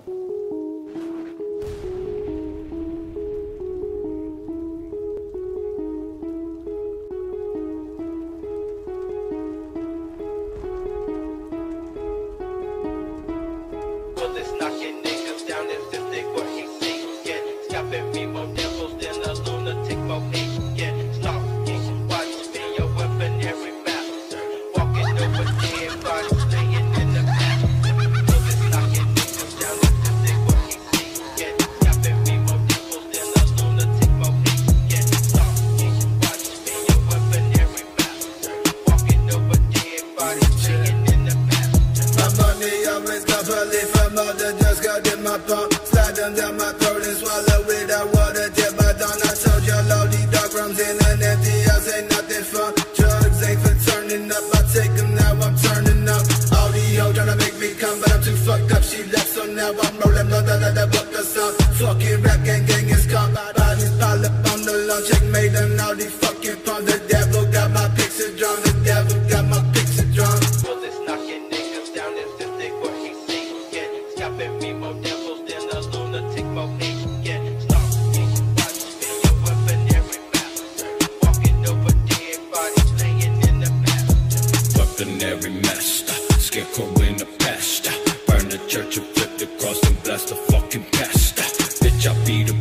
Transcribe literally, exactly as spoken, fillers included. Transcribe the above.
Sliding down my throat and swallow it out water till my dawn. I told y'all all these dark rooms in an empty house ain't nothing fun. Drugs ain't for turning up, I take them now, I'm turning up. All these hoes tryna make me come, but I'm too fucked up. She left, so now I'm rolling, no, da da da, book the song. Fucking rap gang gang is caught. Bodies pile up on the lawn, checkmate and all these fucking pawns. The devil got my picture drawn, the devil got my picture drawn. Well, it's knocking niggas down as if they what he seeking. Stopping me more devils than a lunatic more yeah. Stalking, watch, spin your weapon every master. Walking over dead bodies, laying in the past. Weaponary master, scarecrow in the past. Burn the church and flip the cross and blast the fucking pastor. Bitch, I beat him